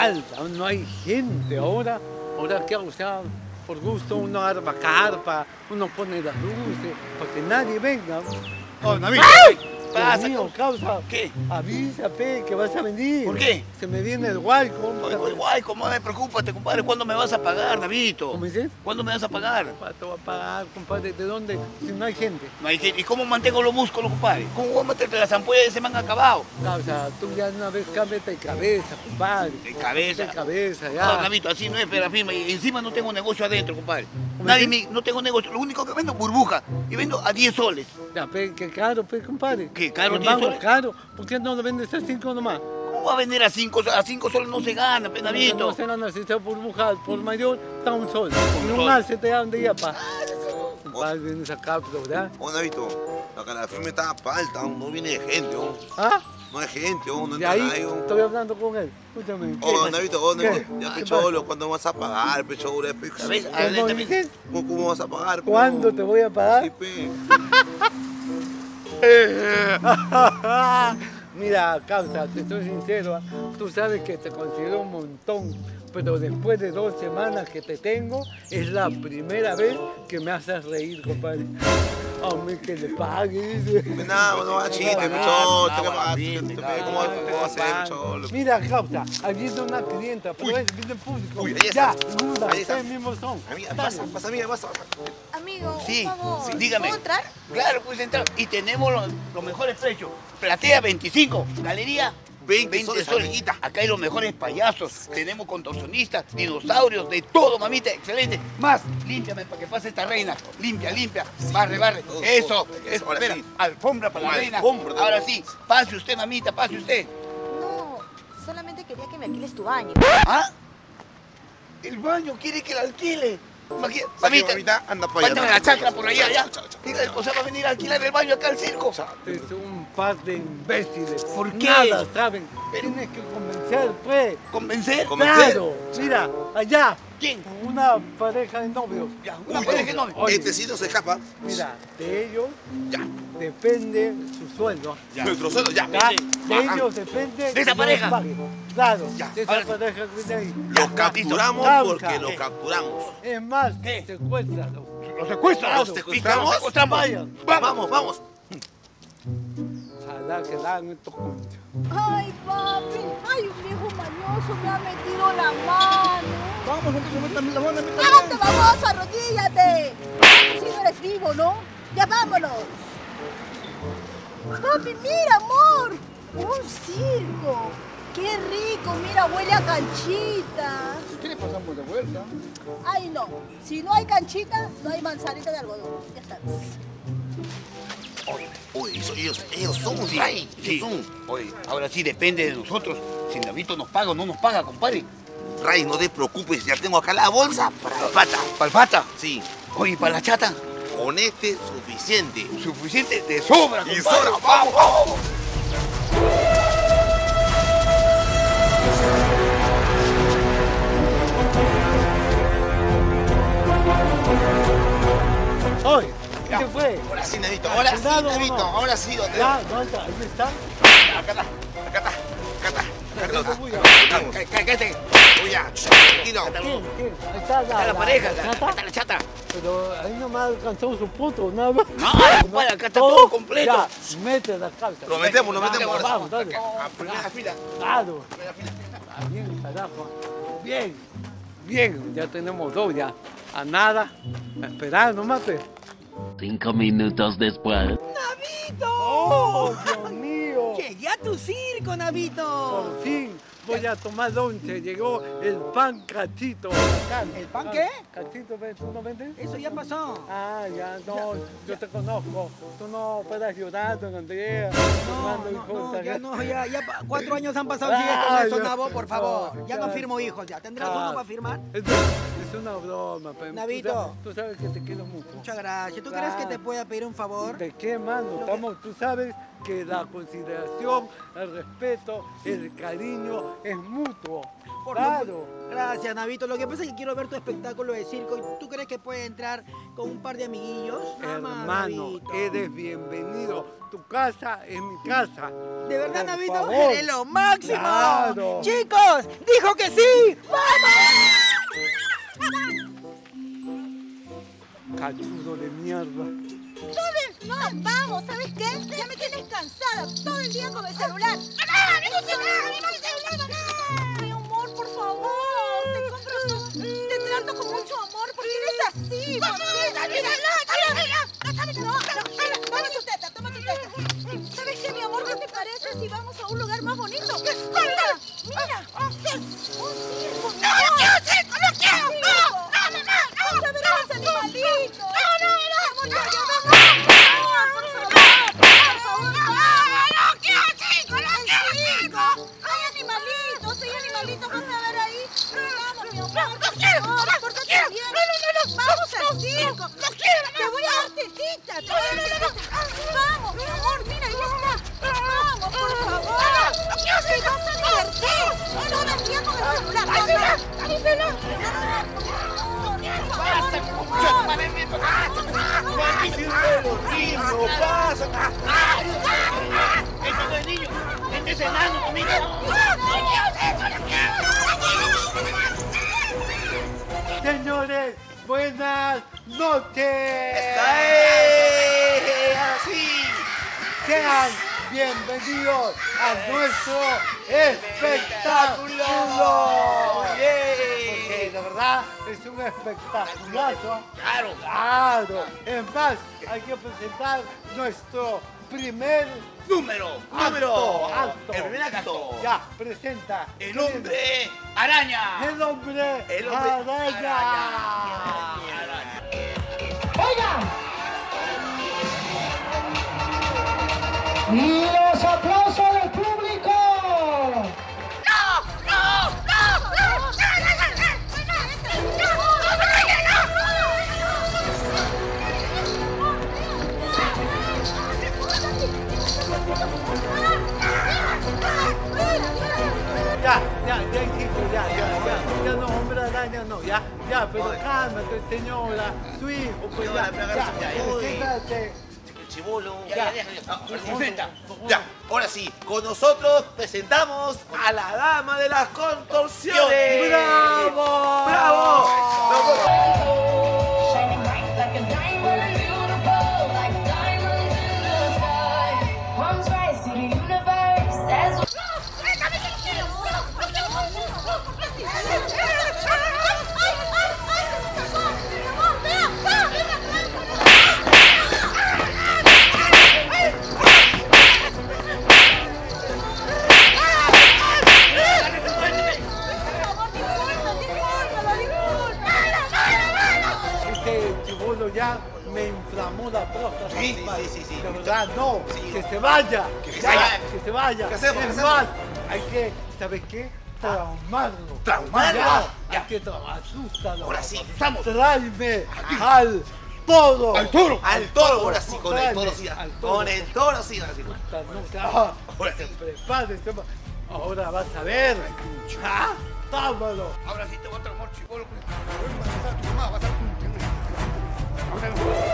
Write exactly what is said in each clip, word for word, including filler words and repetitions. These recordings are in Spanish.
falta, no hay gente ahora. Ahora, ¿qué hago? O sea, por gusto uno arma carpa, uno pone las luces, para que nadie venga. Oh, Navito. Pasa, mío, causa. ¿Qué? Avísame que vas a venir. ¿Por qué? Se me viene el guayco. Ay, guay, ¿cómo me preocúpate, compadre? ¿Cuándo me vas a pagar, Navito? ¿Cómo dices? ¿Cuándo me vas a pagar? Te voy a pagar, compadre. ¿De dónde? Si no hay gente. No hay gente. ¿Y cómo mantengo los músculos, compadre? ¿Cómo voy a meterte las ampollas y se me han acabado? Causa, tú ya una vez cámbiate de cabeza, compadre. De cabeza. De cabeza, ya. No, Navito, así no es, pero firma. Y encima no tengo negocio adentro, compadre. Nadie me, no tengo negocio. Lo único que vendo es burbuja. Y vendo a diez soles. Ya, pe, qué caro, pe, compadre. ¿Qué caro, El diez mango soles? caro. ¿Por qué no lo vendes a cinco nomás? ¿Cómo va a vender a cinco? A cinco soles no se gana, pe, Navito. No se gana, si se burbuja por mayor, está un sol. Un Y un sol. mal se te da un día, pa. Compadre, vienes acá, ¿verdad? Oh, Navito, acá la firma está falta, no viene gente, oh. ¿Ah? No hay gente, oh, no De entra ahí nadie, oh. estoy hablando con él. Escúchame. Oh, ¿qué? Navito, oh, ¿Qué? Navito, ya ¿Qué pecholo, ¿cuándo vas a pagar, pecholo? Ya, pe- ¿Sabes? ¿Cómo Adelante, dices? ¿Cómo, ¿Cómo vas a pagar? pe? ¿Cuándo te voy a pagar? Sí, pe. Mira, causa, te soy sincero, ¿ah? Tú sabes que te considero un montón, pero después de dos semanas que te tengo, es la primera vez que me haces reír, compadre. A mí que le pague, dice. Pe, nada, no va a chiste, No, pecholo, no, te no, va a bien, chiste, no, pe, ¿cómo cómo va a ser, pecholo? Mira, causa, aquí está una clienta, pero Uy. es bien público. Uy, ahí Ya, está. muda, Ahí está. ustedes mismos son. Amiga, Dale. pasa, pasa, amiga, pasa. Amigo, Sí, un favor. sí, dígame. ¿Puedo entrar? Claro, puedes entrar. Y tenemos los, los mejores precios. Platea veinticinco, galería veinte soles, amiguita. Acá hay los mejores payasos. Tenemos contorsionistas, dinosaurios, de todo, mamita. Excelente. Más, límpiame para que pase esta reina. Limpia, limpia. Barre, barre. Todo, Eso, todo. eso. Ahora Espera, sí. alfombra para la Una reina. alfombra también. Ahora sí, pase usted, mamita, pase usted. No, solamente quería que me alquiles tu baño. ¿Ah? El baño quiere que la alquile. Imagina- Mamita, Mamita, mamita, anda para allá. Mándame la chacra por allá, ya. Chao, chao, chao. Diga, el cosa va a venir a alquilar el baño acá al circo. Es un par de imbéciles. ¿Por qué? Nada saben. Pero- Tienes que convencer, pues. ¿Convencer? ¿Convencer? Claro, mira, allá. ¿Quién? Una pareja de novios. Ya, una Uy, pareja de novio. Oye. Este sí no se escapa. Mira, de ellos Ya. depende su sueldo. Ya. Nuestro sueldo, ya. ¿Ya? De Bajan. ellos depende ¿De esa que pareja? nos paguen. Claro, Ya, de esa ahora sí. pareja que viene ahí. Los capturamos Causa. porque los capturamos. Es más, ¿Qué? secuéstralo. ¿Los secuestran? Claro. ¿Los secuestramos? secuestramos. Vayan. Vamos, vamos. Ojalá que la hagan estos conchos. Ay, papi. Ay, un viejo mañoso me ha metido la mano. Vamos, entonces, métame la mano, métame. ¡Cállate, baboso! ¡Arrodíllate! Si no eres vivo, ¿no? ¡Ya vámonos! Papi, mira, amor. Un circo. ¡Qué rico! Mira, huele a canchita. ¿Qué le pasamos de vuelta? Ay, no. Si no hay canchita, no hay manzanita de algodón. Ya sabes. Uy, eso- ellos, ellos son, Sí, Ray. sí. Ellos son. Oye, ahora sí depende de nosotros. Si Navito nos paga o no nos paga, compadre. Ray, no te preocupes, ya tengo acá la bolsa para la pata. ¿Palpata? Sí, Oye, ¿para la chata? con este suficiente. Suficiente de sobra, Y compadre. sobra, vamos, vamos. Oye, Ya. ¿qué fue? Ahora sí, Navito, ahora sí, ¿Cuidado o Navito, no? ahora sí. ¿Dónde? Ya, no, está, ahí está. Acá está, acá está, acá está. Acá No está. te voy a- Vamos. Cá- cá- Cállate. Oye, ya, tranquilo. ¿Quién? ¿Quién? Ahí está la, Está la pareja, la- chata. está la chata. Pero ahí no me ha alcanzado su puto, nada más. No, compadre, acá está todo completo. Ya, mete la calza. Lo metemos, lo Vamos, metemos. Vamos, dale. A primera fila. Claro. Primera fila. Ah, bien, carajo. Bien, bien, ya tenemos dos ya. A nada, a esperar nomás, pues. Cinco minutos después. ¡Oh, Dios mío! Llegué a tu circo, Navito. Por fin voy a tomar lonche. Llegó el pan cachito. ¿El pan qué? ¿Cachito, ves? ¿Tú no vendes? Eso ya pasó. Ah, ya, no, yo te conozco. Tú no puedes ayudar, don Andrea. No, tomando no, cosas, no, ya ¿qué? no, ya, ya pa- cuatro años han pasado. Sigue Ah, con eso, ya. Nabo, por favor. No, Ya ya. no firmo hijos, ya. ¿Tendrás Ah. uno para firmar? Es, es es una broma. Pero Navito. Tú sabes, tú sabes que te quiero mucho. Muchas gracias. ¿Tú Claro. crees que te pueda pedir un favor? ¿De qué, mano? Estamos, tú sabes que la consideración, el respeto, el cariño es mutuo. Por Claro. supuesto. Gracias, Navito. Lo que pasa es que quiero ver tu espectáculo de circo. ¿Y tú crees que puede entrar con un par de amiguillos? Nada más, Hermano, Navito. eres bienvenido. Tu casa es mi casa. ¿De verdad, Por Navito? favor. ¡Eres lo máximo! Claro. ¡Chicos! ¡Dijo que sí! Cachudo de mierda. No, vamos, ¿sabes qué? Ya me tienes cansada todo el día con el celular. Mi amor, por favor, te compro todo. Te trato con mucho amor porque eres así. ¿Por qué? No, toma tu teta, toma tu teta. ¿Sabes qué, mi amor? ¿Qué te parece si vamos a un lugar más bonito? Mira, mira. Un circo. No, no quiero circo, no quiero. No, no, no, no. Vamos a ver a los animalitos. No, no, no. Vamos, ya, ya, vamos. Hay animalitos, hay animalitos, vas a ver ahí. Vamos, mi amor. No quiero, no quiero. No, no, no, vamos al circo. No quiero, te voy a dar tetita. Te voy a dar tetita. Vamos, mi amor, mira, ahí está. Vamos, por favor. No quiero, te vas a divertir. Todo el día con el celular. ¡Dame el celular! No, no, no. ¡Pasa, mucho! ¡Niño, pasa! ¡Este no es niño! ¡Este es enano, conmigo! Señores, buenas noches. ¡Esa es! ¡Así! Sean bienvenidos a nuestro espectáculo. Porque de verdad es un espectaculazo. ¡Claro! Claro. En más, hay que presentar nuestro primer ¡Número! acto. ¡Número! acto. ¡El primer acto! Ya, presenta. ¡El hombre araña! El hombre, El hombre araña. araña. ¡Los aplausos del público! Ya, ya, ya, hijito, ya, ya, ya, ya no, hombre araña, no, ya, ya, pero cálmate, señora, su hijo, pues ya, Señora, pero ya, agarra- ya, ya, preséntate. El chibolo. Ya. Ya, ya, ya. Ah, presenta. Ya, ahora sí, con nosotros presentamos a la dama de las contorsiones. ¡Bravo! ¡Bravo! Shining bright like a diamond, beautiful like diamonds in the sky. Palms rise to the universe as Ese chibolo ya me inflamó la próstata. Sí, sí, sí, sí, sí. De verdad, no, Sí. que se vaya. Que se Ya, vaya. Que se vaya. ¿Qué hacemos? Es ¿Qué hacemos? más, hay que, ¿sabes qué? Traumarlo. ¿Traumarlo? Ya, Ya. hay que traumarlo. Asústalo. Ahora sí, estamos. Tráeme al toro. Al toro. Al toro, ahora sí, con el Tráeme toro sí. al toro. Con el toro sí. ahora sí. Puta, no, que- ah, Ahora se sí. prepare, se va- ahora vas a ver. ¿Ah? Tómalo. Ahora sí te voy a traumar, chibolo. Vas a pasar a tu mamá, vas a... Ahora...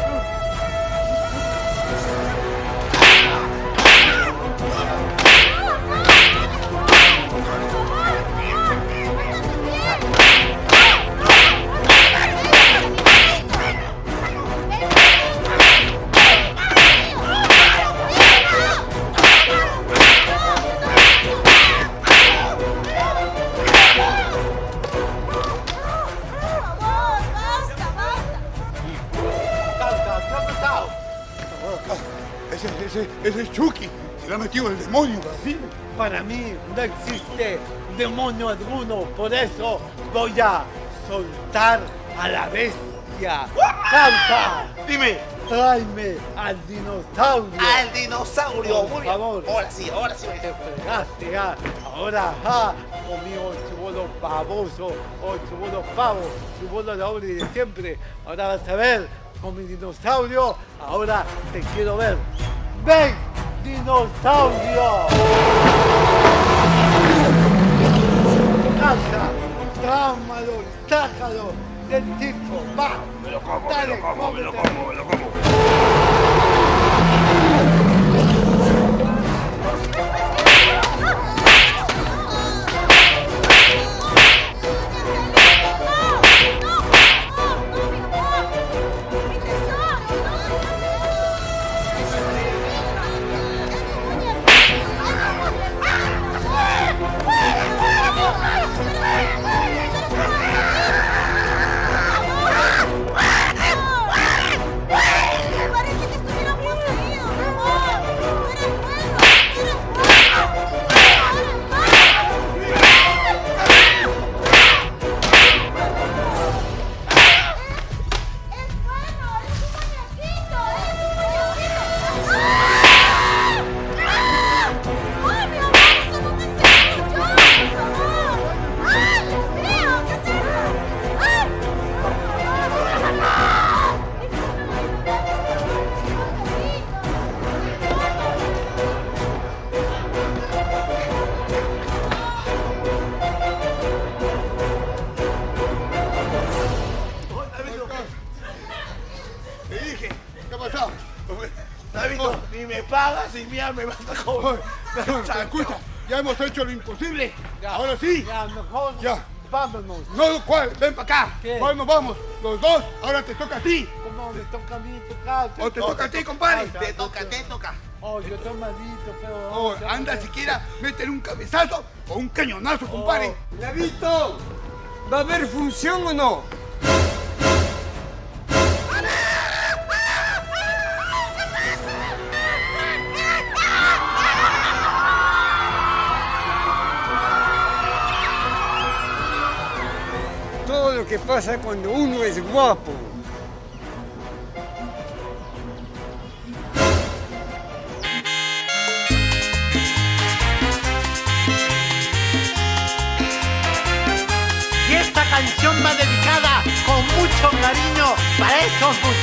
Calca, ¿qué ha pasado? Ese, ese, ese es Chucky. Se le ha metido el demonio. ¿Sí? Para mí no existe demonio alguno, por eso voy a soltar a la bestia. ¡Canta! Dime. Tráeme al dinosaurio. Al dinosaurio. Por Muy bien. favor. Ahora sí, ahora sí. Te fregaste, ah. Ahora, ah, conmigo el chubono baboso, o chubono pavo, chubono la obra de siempre. Ahora vas a ver con mi dinosaurio, ahora te quiero ver. ¡Ven, dinosaurio! ¡Caza! ¡Trámalo! ¡Sácalo del circo! ¡Va! Me lo como, Dale, me lo como, me lo cómetelo. como, me lo como. Parece que estuviera poseído, mi amor. Tú eres bueno, tú eres Es bueno, eres un muñequito, eres un muñequito. ¡Ay, mi amor! ¡Eso no te enseño yo, por favor! ¡Ay, Dios mío! ¿Qué es esto? ¡Ay! Te dije, ¿qué ha pasado? Davidito, ni me pagas y mira, me vas a comer. Escucha, ya hemos hecho lo imposible. Ya, Ahora sí. Ya, mejor Ya. vámonos. No, ¿cuál? Ven para acá. ¿Qué? ¿Cuál nos vamos? Los dos. Ahora te toca a ti. ¿Cómo me toca a mí tocar? O te toca a ti, compadre. Te toca, te toca. Oh, yo estoy malito, pero... Oh, anda siquiera, métele un cabezazo o un cañonazo, compadre. ¡Lavito! ¿Va a haber función o no? Todo lo que pasa cuando uno es guapo. Y esta canción va dedicada con mucho cariño para esos muchachos